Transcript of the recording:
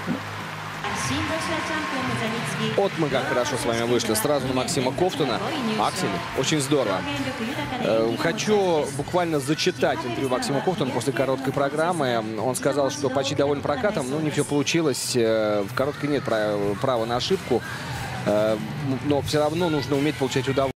Вот мы как хорошо с вами вышли. Сразу на Максима Ковтуна. Аксель, очень здорово. Хочу буквально зачитать интервью Максима Ковтуна после короткой программы. Он сказал, что почти доволен прокатом, но не все получилось. В короткой нет права на ошибку. Но все равно нужно уметь получать удовольствие.